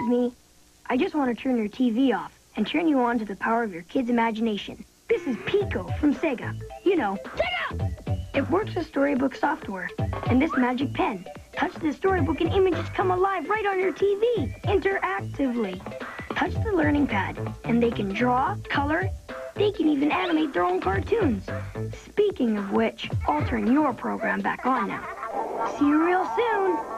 Excuse me. I just want to turn your TV off and turn you on to the power of your kid's imagination. This is Pico from Sega. You know, Sega! It works with storybook software. And this magic pen. Touch the storybook and images come alive right on your TV, interactively. Touch the learning pad, and they can draw, color, they can even animate their own cartoons. Speaking of which, I'll turn your program back on now. See you real soon.